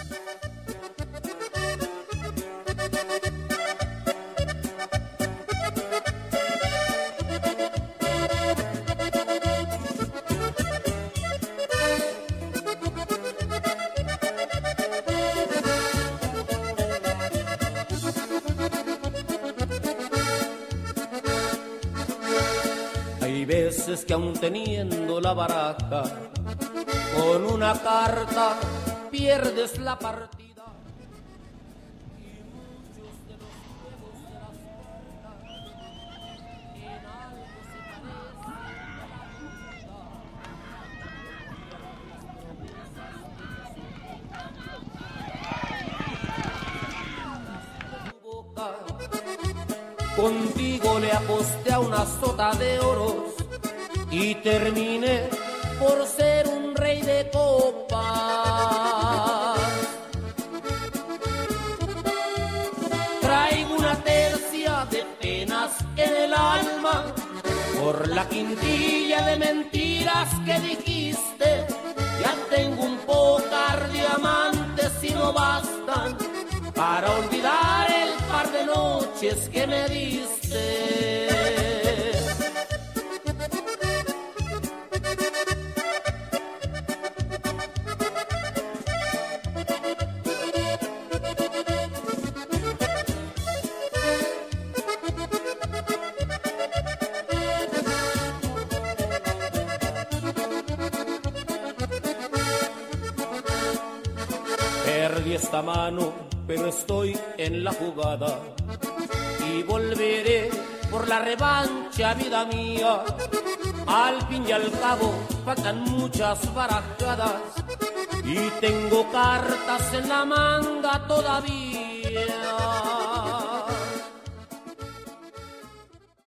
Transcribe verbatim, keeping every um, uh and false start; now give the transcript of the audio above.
Hay veces que aun teniendo la baraja, con una carta pierdes la partida. Y muchos de los juegos de las cartas en algo se parecen a la boca. Contigo le aposté a una sota de oros y terminé por ser un rey de copas. Traigo una tercia de penas en el alma por la quintilla de mentiras que dijiste. Ya tengo un pocar de amantes y no bastan para olvidar el par de noches que me diste. Perdí esta mano, pero estoy en la jugada y volveré por la revancha, vida mía. Al fin y al cabo faltan muchas barajadas y tengo cartas en la manga todavía.